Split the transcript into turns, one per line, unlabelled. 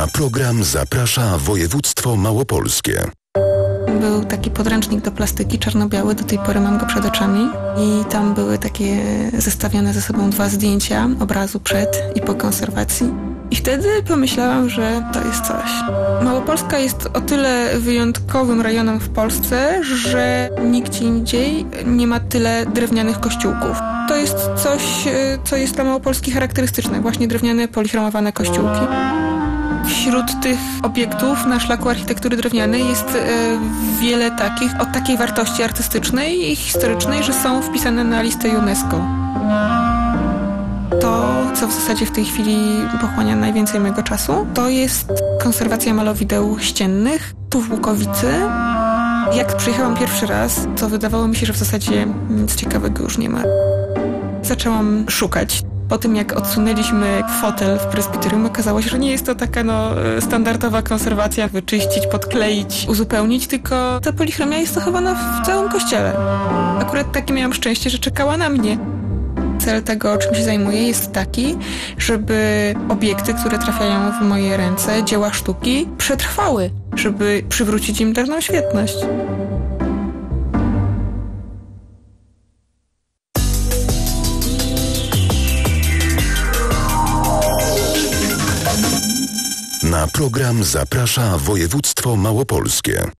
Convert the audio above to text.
Na program zaprasza województwo małopolskie.
Był taki podręcznik do plastyki, czarno-biały, do tej pory mam go przed oczami i tam były takie zestawione ze sobą 2 zdjęcia obrazu przed i po konserwacji. I wtedy pomyślałam, że to jest coś. Małopolska jest o tyle wyjątkowym rejonem w Polsce, że nigdzie indziej nie ma tyle drewnianych kościółków. To jest coś, co jest dla Małopolski charakterystyczne, właśnie drewniane, polichromowane kościółki. Wśród tych obiektów na szlaku architektury drewnianej jest wiele takich o takiej wartości artystycznej i historycznej, że są wpisane na listę UNESCO. To, co w zasadzie w tej chwili pochłania najwięcej mojego czasu, to jest konserwacja malowideł ściennych tu w Łukowicy. Jak przyjechałam pierwszy raz, to wydawało mi się, że w zasadzie nic ciekawego już nie ma. Zaczęłam szukać. Po tym, jak odsunęliśmy fotel w prezbiterium, okazało się, że nie jest to taka standardowa konserwacja, wyczyścić, podkleić, uzupełnić, tylko ta polichromia jest zachowana w całym kościele. Akurat takie miałam szczęście, że czekała na mnie. Cel tego, czym się zajmuję, jest taki, żeby obiekty, które trafiają w moje ręce, dzieła sztuki, przetrwały, żeby przywrócić im dawną świetność.
Na program zaprasza województwo małopolskie.